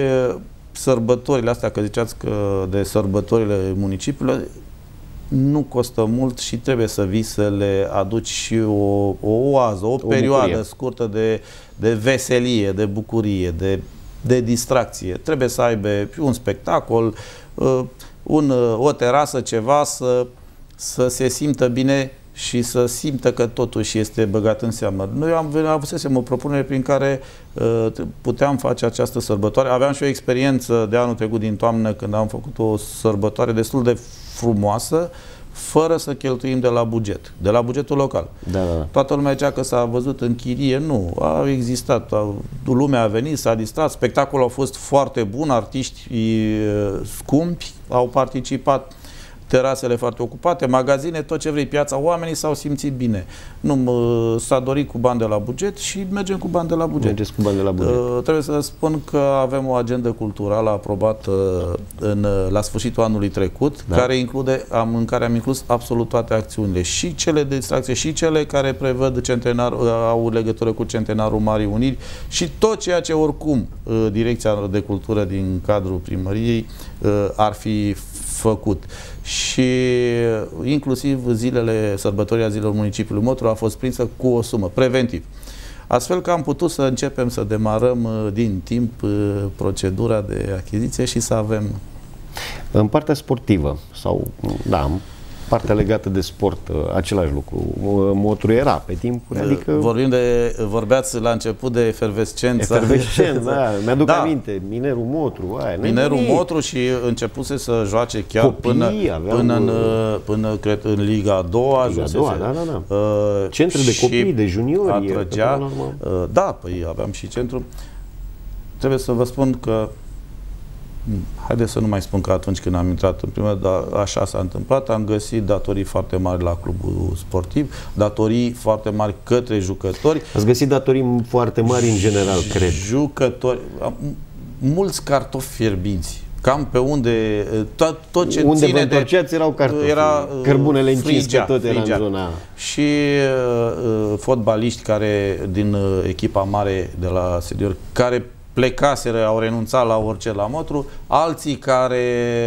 sărbătorile astea, că ziceați că de sărbătorile municipiului, nu costă mult și trebuie să vii să le aduci și o, o oază, o, o perioadă bucurie. scurtă de, de veselie, de bucurie, de, de distracție. Trebuie să aibă un spectacol, un, o terasă, ceva, să, să se simtă bine și să simtă că totuși este băgat în seamă. Noi am avusesem o propunere prin care uh, puteam face această sărbătoare. Aveam și o experiență de anul trecut din toamnă când am făcut o sărbătoare destul de frumoasă, fără să cheltuim de la buget, de la bugetul local.
Da, da, da.
Toată lumea zicea că s-a văzut în chirie. Nu, a existat, a, lumea a venit, s-a distrat, spectacolul a fost foarte bun, artiști scumpi au participat, terasele foarte ocupate, magazine, tot ce vrei, piața, oamenii s-au simțit bine. Nu, s-a dorit cu bani de la buget și mergem cu bani de la buget.
Mergeți cu bani de la buget.
Uh, trebuie să spun că avem o agendă culturală aprobată în, la sfârșitul anului trecut, da. care include, am, în care am inclus absolut toate acțiunile, și cele de distracție, și cele care prevăd centenar, au legătură cu centenarul Marii Uniri, și tot ceea ce oricum uh, Direcția de Cultură din cadrul primăriei uh, ar fi făcut. Și inclusiv zilele, sărbătoria zilelor municipiului Motru a fost prinsă cu o sumă, preventiv. Astfel că am putut să începem să demarăm din timp procedura de achiziție și să avem...
În partea sportivă, sau, da, partea legată de sport, același lucru. Motru era pe timpuri, adică...
Vorbim de, vorbeați la început de efervescență.
Efervescență, da, mi-aduc da. aminte. Minerul Motru, aia,
Minerul Motru și începuse să joace chiar Copii, până, până, în, până cred, în Liga a doua.
Liga a doua, da, da, da. Uh, Centre de copii, de juniori.
Atrăgea, uh, da, păi aveam și centru. Trebuie să vă spun că haideți să nu mai spun că atunci când am intrat în primă, dar așa s-a întâmplat, am găsit datorii foarte mari la clubul sportiv, datorii foarte mari către jucători.
Ați găsit datorii foarte mari în general, cred.
Jucători, mulți cartofi fierbinți. Cam pe unde, tot, tot ce
unde
ține
de... erau cartofi, era, cărbunele încins, că tot era
frigea.
în zona.
Și uh, fotbaliști care, din uh, echipa mare de la senior, care plecaseră, au renunțat la orice la Motru, alții care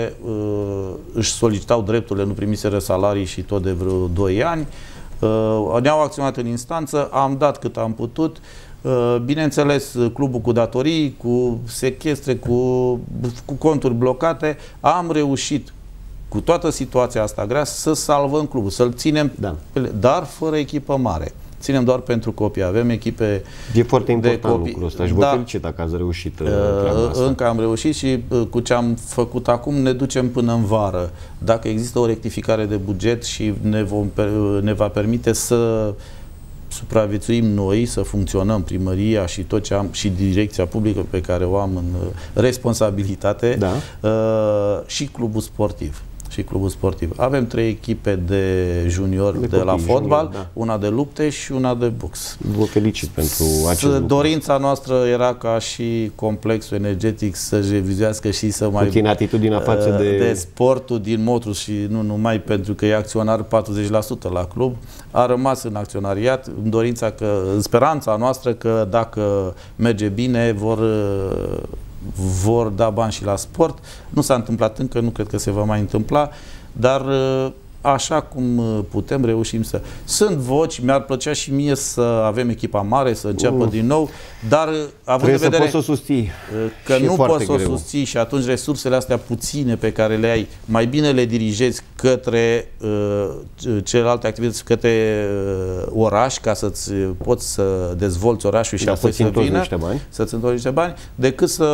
uh, își solicitau drepturile, nu primiseră salarii și tot de vreo doi ani, uh, ne-au acționat în instanță, am dat cât am putut, uh, bineînțeles clubul cu datorii, cu sechestre, cu, cu conturi blocate, am reușit cu toată situația asta grea să salvăm clubul, să-l ținem, da. dar fără echipă mare. Ținem doar pentru copii. Avem echipe.
E foarte important
copii.
lucrul ăsta și vă da. felicit dacă ați reușit. Uh,
încă am reușit și uh, cu ce am făcut acum ne ducem până în vară. Dacă există o rectificare de buget și ne, vom, ne va permite să supraviețuim noi, să funcționăm primăria și tot ce am, și direcția publică pe care o am în uh, responsabilitate, da. uh, și clubul sportiv. Și clubul sportiv. Avem trei echipe de juniori de, de la fotbal, junior, da. una de lupte și una de box.
Vă felicit pentru acest
Dorința lucru. noastră era ca și complexul energetic să-și revizuiască și să mai...
Puțin atitudinea față
uh,
de...
de sportul din Motru și nu numai pentru că e acționar patruzeci la sută la club, a rămas în acționariat în dorința că, în speranța noastră că dacă merge bine vor... Uh, vor da bani și la sport. Nu s-a întâmplat încă, nu cred că se va mai întâmpla, dar așa cum putem, reușim să... Sunt voci, mi-ar plăcea și mie să avem echipa mare, să înceapă uh, din nou, dar având în vedere
să poți să o susții.
Că nu poți să o susții și atunci resursele astea puține pe care le ai, mai bine le dirigezi către uh, celelalte activități, către uh, oraș, ca să-ți poți să dezvolți orașul și
da,
apoi să vină,
niște bani.
să-ți întorci niște bani, decât să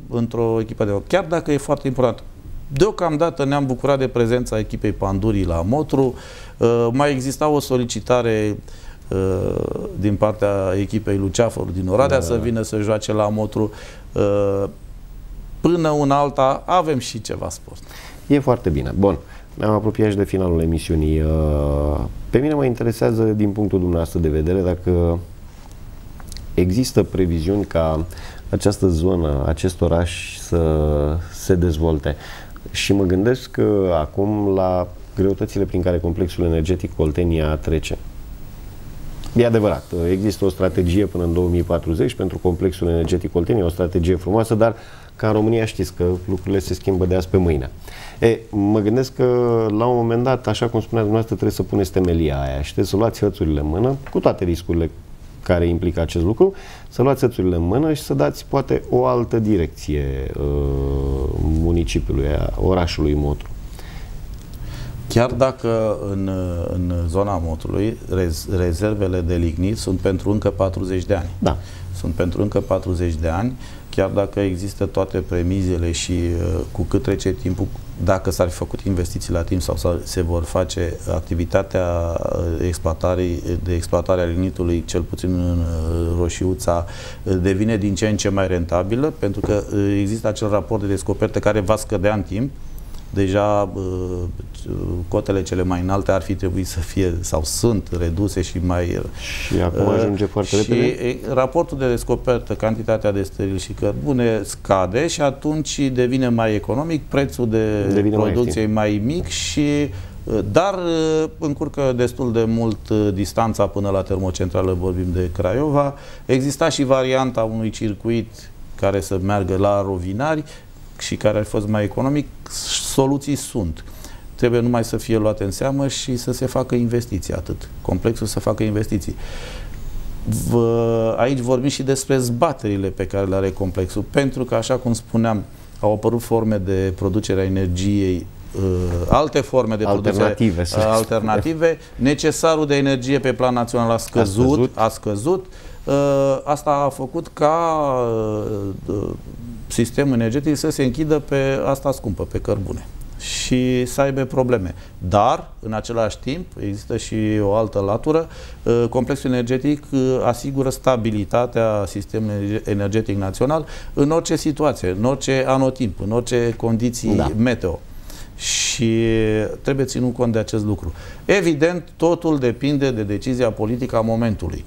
într-o echipă de hockey, chiar dacă e foarte important. Deocamdată ne-am bucurat de prezența echipei Pandurii la Motru. Uh, mai exista o solicitare uh, din partea echipei Luceafărul din Oradea da, să vină să joace la Motru. Uh, până una alta avem și ceva sport.
E foarte bine. Bun. Ne-am apropiat și de finalul emisiunii. Uh, pe mine mă interesează din punctul dumneavoastră de vedere dacă există previziuni ca această zonă, acest oraș să se dezvolte. Și mă gândesc că acum la greutățile prin care complexul energetic Oltenia trece. E adevărat, există o strategie până în două mii patruzeci pentru complexul energetic Oltenia, o strategie frumoasă, dar ca în România știți că lucrurile se schimbă de azi pe mâine. E, mă gândesc că la un moment dat, așa cum spunea dumneavoastră, trebuie să puneți temelia aia și trebuie să luați hățurile în mână, cu toate riscurile care implică acest lucru, să luați hățurile în mână și să dați poate o altă direcție uh, municipiului, orașului Motru.
Chiar dacă în, în zona Motrului rez, rezervele de lignit sunt pentru încă patruzeci de ani.
Da.
Sunt pentru încă patruzeci de ani, chiar dacă există toate premizele și uh, cu cât trece timpul, dacă s-ar fi făcut investiții la timp sau se vor face, activitatea exploatării, de exploatare a lignitului, cel puțin în uh, Roșiuța, uh, devine din ce în ce mai rentabilă, pentru că uh, există acel raport de descopertă care va scădea în timp. Deja uh, cotele cele mai înalte ar fi trebuit să fie sau sunt reduse și mai...
Și acum ajunge uh, foarte
și
repede?
Raportul de descopertă, cantitatea de steril și cărbune scade și atunci devine mai economic, prețul de devine producție mai, mai mic și dar încurcă destul de mult distanța până la termocentrală, vorbim de Craiova. Exista și varianta unui circuit care să meargă la Rovinari și care ar fi fost mai economic. Soluții sunt. Trebuie numai să fie luate în seamă și să se facă investiții, atât. Complexul să facă investiții. Vă, aici vorbim și despre zbaterile pe care le are complexul, pentru că, așa cum spuneam, au apărut forme de producere a energiei, uh, alte forme de
alternative,
producere uh, alternative. Necesarul de energie pe plan național a scăzut, a scăzut. A scăzut. Uh, asta a făcut ca uh, sistemul energetic să se închidă pe asta scumpă, pe cărbune, și să aibă probleme. Dar, în același timp, există și o altă latură. Complexul energetic asigură stabilitatea sistemului energetic național în orice situație, în orice anotimp, în orice condiții da. meteo. Și trebuie ținut cont de acest lucru. Evident, totul depinde de decizia politică a momentului.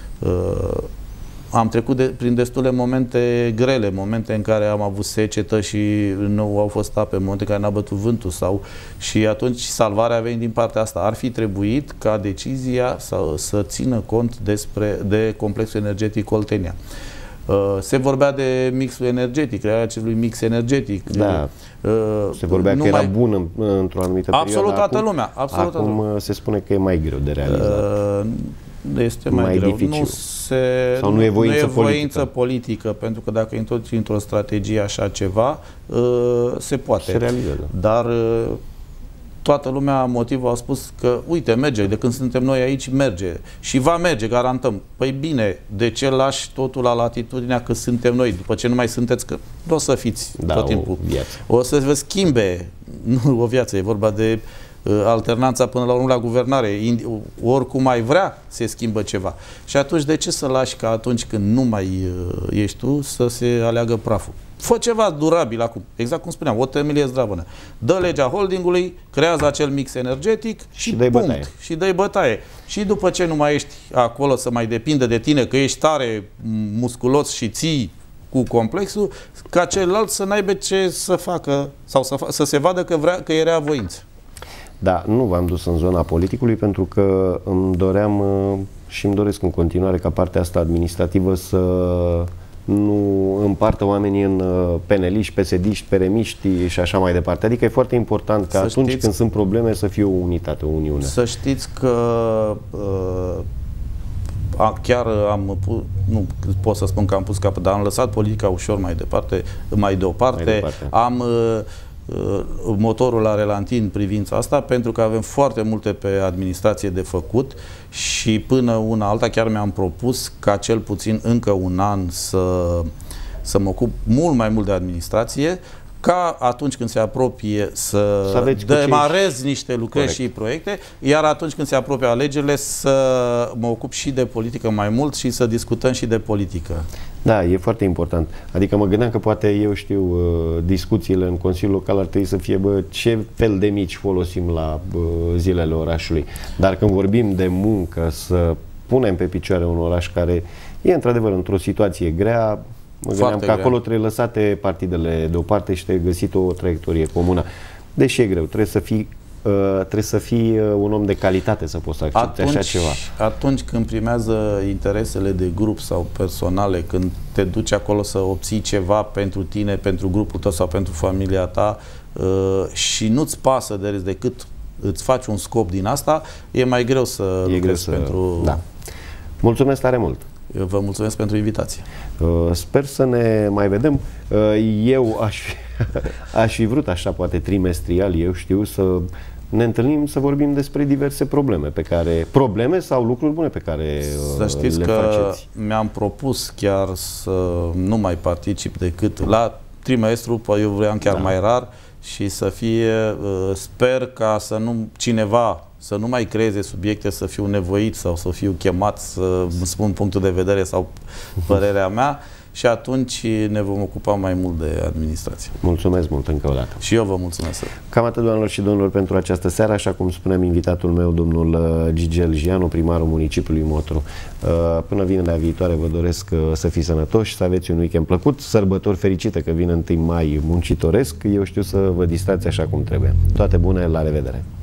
Am trecut de, prin destule momente grele, momente în care am avut secetă și nu au fost ape, momente în care n-a bătut vântul sau, și atunci salvarea vine din partea asta. Ar fi trebuit ca decizia să, să țină cont despre, de complexul energetic Oltenia. Uh, se vorbea de mixul energetic, crearea acelui mix energetic.
Da. Uh, se vorbea că era bun în, într-o anumită perioadă.
Absolut toată
acum,
lumea. Absolut
acum
lumea.
se spune că e mai greu de realizat. Uh,
Este mai, mai greu.
Dificil.
Nu, se,
Sau nu e voință,
nu e voință
politică.
politică, pentru că dacă introduci într-o strategie așa ceva, se poate.
Se realizează.
Dar toată lumea, motivul a spus că, uite, merge, de când suntem noi aici, merge. Și va merge, garantăm. Păi bine, de ce lași totul la latitudinea că suntem noi, după ce nu mai sunteți, că nu o să fiți
da,
tot timpul.
O,
o să vă schimbe, nu o viață, e vorba de alternanța până la urmă la guvernare. Oricum ai vrea, se schimbă ceva. Și atunci de ce să lași ca atunci când nu mai ești tu să se aleagă praful? Fă ceva durabil acum. Exact cum spuneam, o temelie zdravănă. Dă legea holdingului, creează acel mix energetic și, și dă-i bătaie. Și dă-i bătaie. Și după ce nu mai ești acolo să mai depindă de tine, că ești tare, musculos și ții cu complexul, ca celălalt să n-aibă ce să facă sau să, fa să se vadă că, vrea, că e rea voință.
Da, nu v-am dus în zona politicului pentru că îmi doream și îmi doresc în continuare ca partea asta administrativă să nu împartă oamenii în peneliști, P S D-iști, peremiști și așa mai departe. Adică e foarte important ca să atunci știți, când sunt probleme să fie o unitate, o uniune.
Să știți că uh, chiar am pus, nu pot să spun că am pus capăt, dar am lăsat politica ușor mai departe, mai deoparte. Mai departe. Am uh, motorul la relanti în privința asta, pentru că avem foarte multe pe administrație de făcut și până una alta chiar mi-am propus ca cel puțin încă un an să să mă ocup mult mai mult de administrație, ca atunci când se apropie să, să demarez ce... niște lucrări Corect. și proiecte, iar atunci când se apropie alegerile să mă ocup și de politică mai mult și să discutăm și de politică.
Da, e foarte important. Adică mă gândeam că poate, eu știu, discuțiile în Consiliul Local ar trebui să fie, bă, ce fel de mici folosim la bă, zilele orașului. Dar când vorbim de muncă, să punem pe picioare un oraș care e într-adevăr într-o situație grea, mă gândeam că acolo trebuie lăsate partidele deoparte și trebuie găsit o traiectorie comună. Deși e greu, trebuie să fii, uh, trebuie să fii un om de calitate să poți să accepte
atunci,
așa ceva.
Atunci când primează interesele de grup sau personale, când te duci acolo să obții ceva pentru tine, pentru grupul tău sau pentru familia ta uh, și nu-ți pasă de rest decât îți faci un scop din asta, e mai greu să
e greu să...
pentru...
Da. Mulțumesc tare mult!
Eu vă mulțumesc pentru invitație.
Sper să ne mai vedem. Eu aș fi, aș fi vrut așa, poate trimestrial, eu știu, să ne întâlnim să vorbim despre diverse probleme pe care, probleme sau lucruri bune pe care
să știți
le
că
faceți.
Mi-am propus chiar să nu mai particip decât la trimestru, eu vreau chiar da. mai rar, și să fie, sper ca să nu cineva să nu mai creeze subiecte, să fiu nevoit sau să fiu chemat să spun punctul de vedere sau părerea mea, și atunci ne vom ocupa mai mult de administrație.
Mulțumesc mult încă o dată.
Și eu vă mulțumesc.
Cam atât, doamnelor și domnilor, pentru această seară. Așa cum spuneam, invitatul meu, domnul Gigi Elgianu, primarul municipiului Motru. Până vinerea viitoare vă doresc să fiți sănătoși, să aveți un weekend plăcut, sărbători fericite, că vine întâi mai muncitoresc. Eu știu să vă distrați așa cum trebuie. Toate bune, la revedere!